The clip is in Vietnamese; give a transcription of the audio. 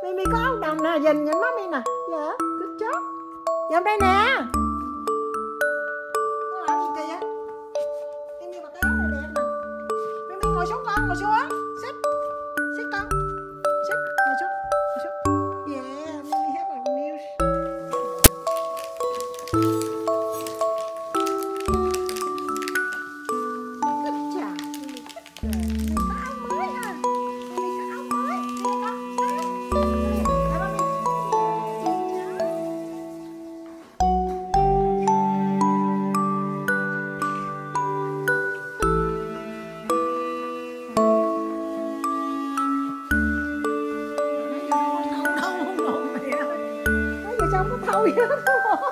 Mimi có ốc đồng nè, nhìn mami nè. Dạ, good job. Vô đây nè. Nó làm gì kìa? Mimi mặc cái áo này đẹp nè. Mimi ngồi xuống con, ngồi xuống. Sit. Sit con. Sit, ngồi xuống. Ngồi xuống. Yeah, Mimi have a news. Không có thâu gì hết.